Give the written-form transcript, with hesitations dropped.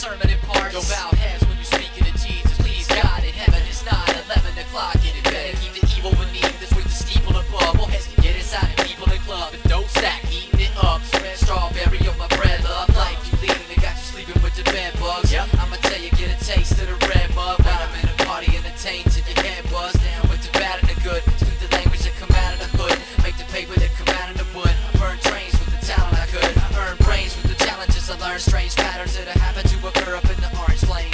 sermon in parts. Don't bow heads when you speaking to Jesus. Please God in heaven, it's not 11 o'clock. Get it better, keep the evil beneath us with the steeple above. Well, heads can get inside and people in club. But don't stack, eating it up. Red strawberry on my bread, love. Life you leading, they got you sleeping with the bed bugs. Yep. I'ma tell you, get a taste of the red mug. When I'm in a party, entertain till your head buzz. Down with the bad and the good. Speak the language that come out of the hood. Make the paper that come out of the wood. I burn trains with the talent I could. I earn brains with the challenges I learned. Strange patterns that happen to occur up in the orange flame.